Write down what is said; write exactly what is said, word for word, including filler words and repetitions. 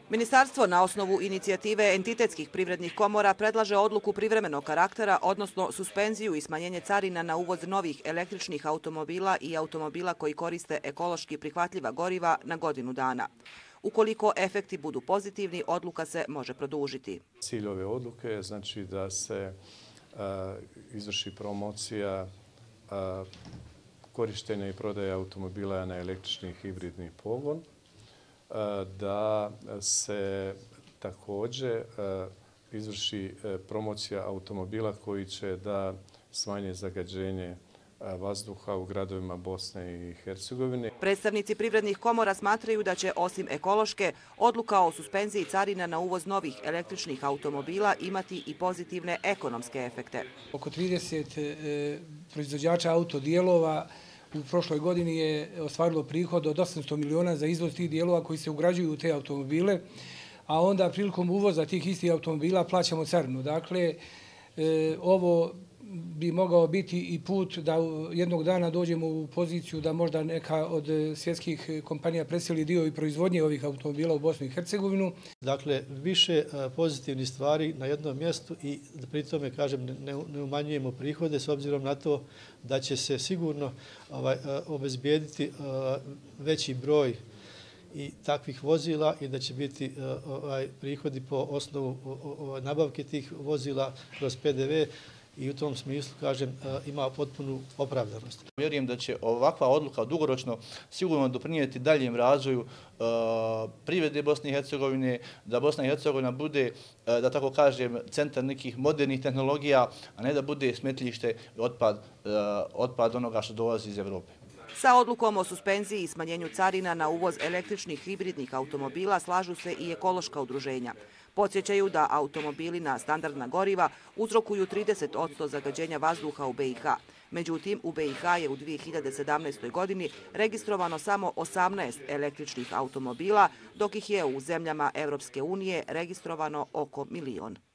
Ministarstvo na osnovu inicijative entitetskih privrednih komora predlaže odluku privremenog karaktera, odnosno suspenziju i smanjenje carina na uvoz novih električnih automobila i automobila koji koriste ekološki prihvatljiva goriva na godinu dana. Ukoliko efekti budu pozitivni, odluka se može produžiti. Cilj ove odluke je znači da se a, izvrši promocija a, korištenja i prodaje automobila na električni hibridni pogon, da se također izvrši promocija automobila koji će da smanje zagađenje vazduha u gradovima Bosne i Hercegovine. Predstavnici privrednih komora smatraju da će osim ekološke odluka o suspenziji carina na uvoz novih električnih automobila imati i pozitivne ekonomske efekte. Oko trideset proizvođača autodijelova u prošloj godini je ostvarilo prihod od osamsto miliona za izvoz tih dijelova koji se ugrađuju u te automobile, a onda prilikom uvoza tih istih automobila plaćamo carinu. Dakle, ovo bi mogao biti i put da jednog dana dođemo u poziciju da možda neka od svjetskih kompanija preseli dio i proizvodnje ovih automobila u Bosnu i Hercegovinu. Dakle, više pozitivnih stvari na jednom mjestu i pri tome, kažem, ne umanjujemo prihode s obzirom na to da će se sigurno ovaj, obezbijediti veći broj i takvih vozila i da će biti ovaj, prihodi po osnovu nabavke tih vozila kroz P D V i u tom smislu, kažem, ima potpunu opravdanost. Vjerujem da će ovakva odluka dugoročno sigurno doprinijeti daljem razvoju privrede Bosne i Hercegovine, da Bosna i Hercegovina bude, da tako kažem, centar nekih modernih tehnologija, a ne da bude smetlište otpad, otpad onoga što dolazi iz Evrope. Sa odlukom o suspenziji i smanjenju carina na uvoz električnih hibridnih automobila slažu se i ekološka udruženja. Podsjećaju da automobili na standardna goriva uzrokuju trideset posto zagađenja vazduha u B i H. Međutim, u B i H je u dvije hiljade sedamnaestoj. godini registrovano samo osamnaest električnih automobila, dok ih je u zemljama Evropske unije registrovano oko milion.